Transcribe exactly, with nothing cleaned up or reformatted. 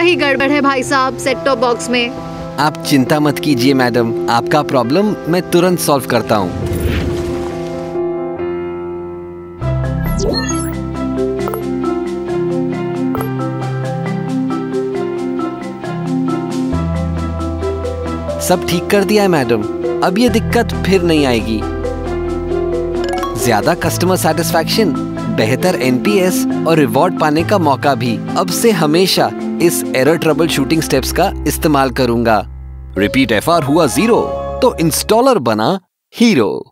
वही गड़बड़ है भाई साहब सेट टॉप बॉक्स में। आप चिंता मत कीजिए मैडम, आपका प्रॉब्लम मैं तुरंत सॉल्व करता हूँ। सब ठीक कर दिया है मैडम, अब ये दिक्कत फिर नहीं आएगी। ज्यादा कस्टमर सेटिस्फैक्शन, बेहतर एनपीएस और रिवॉर्ड पाने का मौका भी। अब से हमेशा इस एरर ट्रबल शूटिंग स्टेप्स का इस्तेमाल करूंगा। रिपीट एफआर हुआ जीरो तो इंस्टॉलर बना हीरो।